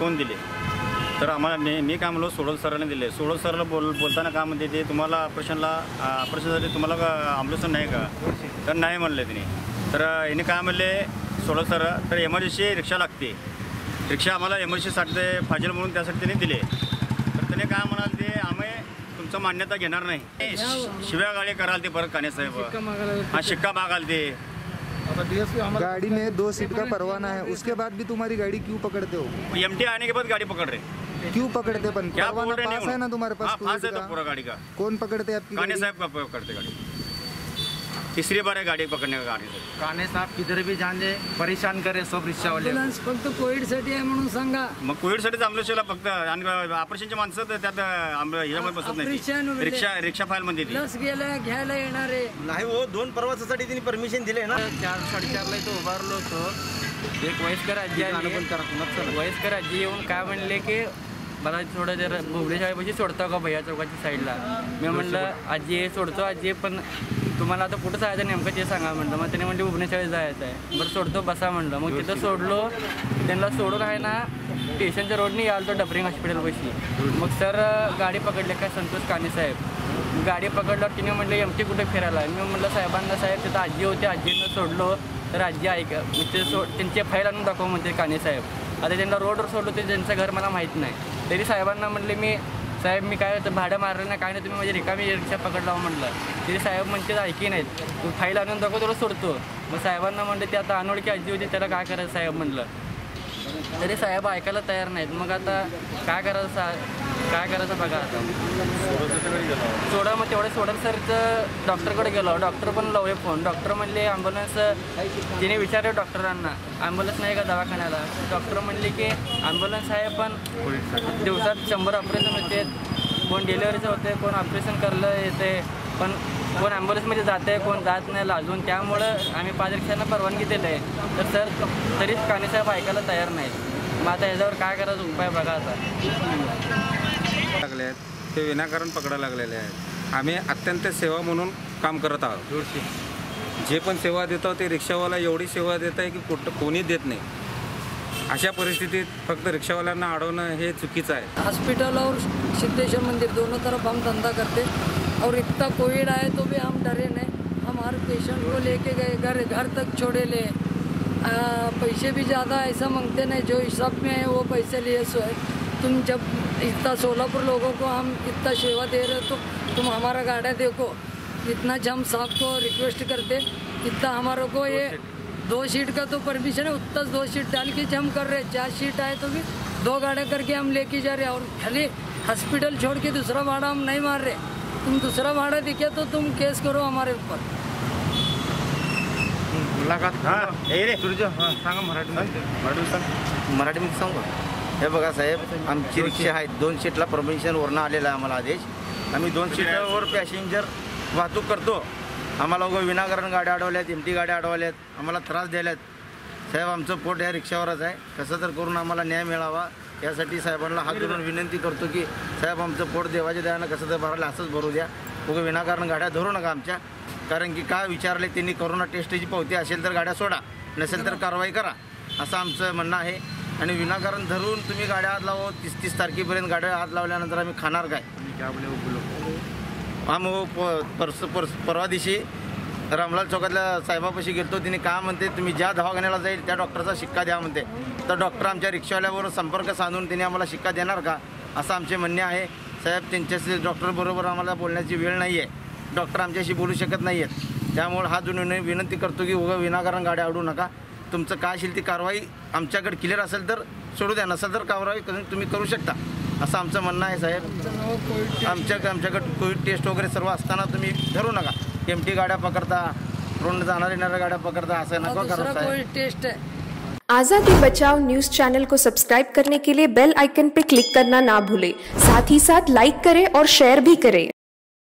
2 दिले. तर आम्हाला मी काय म्हणलो सोडल सरांनी दिले. सोडल सरला बोलताना काय म्हणते ते तुम्हाला ऑपरेशनसाठी तुम्हाला ॲम्ब्युलन्स नाही का, तर नाही म्हणले तिने. तर याने काय म्हणले सोडल सर, तर एमर्जन्सी रिक्षा लागते, रिक्षा आम्हाला एमर्जन्सीसाठी ते पाहिजे म्हणून त्यासाठी त्यांनी दिले. तर त्याने काय म्हणाल ते आम्ही तुमचं मान्यता घेणार नाही, शिव्या गाडी कराल ते परत काने साहेब. हाँ शिक्का मागाल ते. गाड़ी में 2 सीट का परवाना है, उसके बाद भी तुम्हारी गाड़ी क्यों पकड़ते हो? एमटी आने के बाद गाड़ी पकड़ रहे. क्यों पकड़ते? परवाना पास है ना तुम्हारे पास? पास है तो पूरा गाड़ी का. कौन पकड़ते आपकी? काने साहब का पकड़ते गाड़ी. तीसरी बार है गाड़ी पकड़ने का. गाड़ी से काने साहब किधर भी जान दे, परेशान करे सब रिक्षा वाले. ॲम्ब्युलन्स फक्त कोविडसाठी आहे म्हणून सांगा. मग कोविडसाठीच ॲम्ब्युलन्सला फक्त ऑपरेशनचे माणसं तर त्यात ह्याच्यामध्ये बसत नाही. रिक्षा फाईल मध्ये लस गेल्या घ्यायला येणारे नाही हो. 2 प्रवासासाठी त्यांनी परमिशन दिले ना. 4:30 ला इथं उभारलो होतो. एक वयस्कर आजी आली. वयस्कर आजी येऊन काय म्हणले की मला थोडं जर भुवनेश्वरपाशी सोडतो का भैया चौकाच्या साईडला. मी म्हणलं आजी सोडतो आजी, पण तुम्हाला आता कुठं जायचं नेमकं ते सांगा म्हणलं. मग त्याने म्हणते भुवनेश्वर जायचं आहे. बरं सोडतो बसा म्हणलं. मग तिथं सोडलो. त्यांना सोडून आहे ना स्टेशनच्या रोडनी याल तो डबरिंग हॉस्पिटलपाशी. मग सर गाडी पकडले काय संतोष काने साहेब. गाडी पकडल्यावर तिने म्हटलं एमटी कुठे फिरायला. मी म्हटलं साहेबांना साहेब तिथं आजी होती, आजीनं सोडलो. तर आजी ऐका ते त्यांचे फाईल आणून दाखव म्हणते काने साहेब. आता त्यांना रोडवर सोडलो ते त्यांचं घर मला माहीत नाही. तरी साहेबांना म्हणले मी साहेब मी काय भाडं मारलं नाही काय नाही, तुम्ही माझी रिकामी रिक्षा पकडला म्हटलं. तरी साहेब म्हणते ऐकी नाहीत. तू फाईल आणून दाखव तुला सोडतो. मग साहेबांना म्हणले ते आता अनोळखी आजी होती त्याला काय करायचं साहेब म्हणलं. तरी साहेब ऐकायला तयार नाहीत. मग आता काय करायचं बघा आता. सोडा मग तेवढं सोडा सरचं डॉक्टरकडे गेलो. डॉक्टर पण लावले फोन. डॉक्टर म्हणले ॲम्ब्युलन्स. तिने विचारलं डॉक्टरांना ॲम्ब्युलन्स नाही का दवाखान्याला. डॉक्टर म्हणले की ॲम्ब्युलन्स आहे पण दिवसात 100 ऑपरेशन होते. कोण डिलिव्हरीचं होते, कोण ऑपरेशन करलं येते, पण कोण ॲम्ब्युलन्समध्ये जाते कोण जात नाही लाजून. त्यामुळं आम्ही 5 रिक्षांना परवानगी दिली आहे. तर सर तरीच कानेसाहेब ऐकायला तयार नाहीत. मग आता ह्याच्यावर काय करायचं उपाय बघा आता. लागले आहेत ते विनाकारण पकडायला लागलेले आहेत. आम्ही अत्यंत सेवा म्हणून काम करत आहोत. जे पण सेवा देतो ते रिक्षावाला एवढी सेवा देत आहे की कोणी देत नाही. अशा परिस्थितीत फक्त रिक्षावाल्यांना अडवणं हे चुकीचं आहे. हॉस्पिटल और सिद्धेश्वर मंदिर दोनों तरफ हम धंधा करते और इतना कोविड आए तो भी हम डरे नहीं. हम हर पेशेंट को लेके गए, घर तक छोड़े ले. पैसे भी ज़्यादा ऐसा मांगते नहीं, जो हिसाब में है वो पैसे लिए सो है. तुम जब इतना सोलापुर लोगों को हम इतना सेवा दे रहे तो तुम हमारा गाड़ा देखो. इतना हम साहब को रिक्वेस्ट करते, इतना हमारे को ये 2 सीट का तो परमिशन है, उतना 2 सीट डाल के हम कर रहे. 4 सीट आए तो भी 2 गाड़ियाँ करके हम लेके जा रहे हैं. और खाली हॉस्पिटल छोड़ के दूसरा भाड़ा हम नहीं मार रहे. तुम दूसरा भाड़ा दिखे तो तुम केस करो हमारे ऊपर. सांगा मराठीमध्ये सांगू. हे बघा साहेब आमची रिक्षा आहेत 2 सीटला परमिशन वरनं आलेला आहे आम्हाला आदेश. आम्ही 2 सीटवर पॅसेंजर वाहतूक करतो. आम्हाला विनाकारण गाड्या अडवल्यात, एमटी गाड्या अडवल्यात, आम्हाला त्रास द्यायल्यात. साहेब आमचं पोट या रिक्षावरच आहे. कसं तर करून आम्हाला न्याय मिळावा यासाठी साहेबांना हात जोडून विनंती करतो की साहेब आमचं पोट देवाच्या दयानं कसं तर भरायला असंच भरू द्या. विनाकारण गाड्या धरू नका आमच्या. कारण की काय विचारले त्यांनी कोरोना टेस्टची पावती असेल तर गाड्या सोडा, नसेल तर कारवाई करा असं आमचं म्हणणं आहे. आणि विनाकारण धरून तुम्ही गाड्या हात लावा. 30 तारखेपर्यंत गाड्या हात लावल्यानंतर आम्ही खाणार काय. परवा दिवशी रामलाल चौकातल्या साहेबापाशी गेलो. तिने काय म्हणते तुम्ही ज्या दवाखान्याला जाईल त्या डॉक्टरचा शिक्का द्या म्हणते. तर डॉक्टर आमच्या रिक्षावाल्याबरोबर संपर्क साधून तिने आम्हाला शिक्का देणार का असं आमचे म्हणणे आहे. साहेब त्यांच्याशी डॉक्टरबरोबर आम्हाला बोलण्याची वेळ नाही आहे. डॉक्टर आमच्याशी बोलू शकत नाही आहेत. त्यामुळे हा जुने विनंती करतो की विनाकारण गाड्या अडवू नका. तुमचं काय असेल ती कारवाई आमच्याकडे क्लिअर असेल तर सोडू द्या, नसेल तर कारवाई तुम्ही करू शकता असं आमचं म्हणणं आहे. साहेब आमच्याकडे कोविड टेस्ट वगैरे सर्व असताना तुम्ही धरू नका. एमटी गाड्या पकडता, रोड जाणाऱ्या येणाऱ्या गाड्या पकडता असं नको करा साहेब. आज़ादी बचाओ न्यूज़ चैनल को सब्सक्राइब करने के लिए बेल आइकन पर क्लिक करना ना भूलें. साथ ही साथ लाइक करें और शेयर भी करें.